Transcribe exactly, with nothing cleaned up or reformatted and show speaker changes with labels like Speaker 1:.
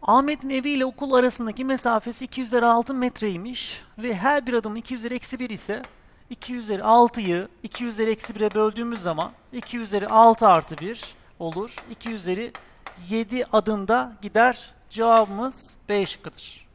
Speaker 1: Ahmet'in evi ile okul arasındaki mesafesi iki üzeri altı metreymiş ve her bir adımın iki üzeri eksi bir ise iki üzeri altıyı iki üzeri eksi bire böldüğümüz zaman iki üzeri altı artı bir olur. iki üzeri yedi adımda gider. Cevabımız B şıkkıdır.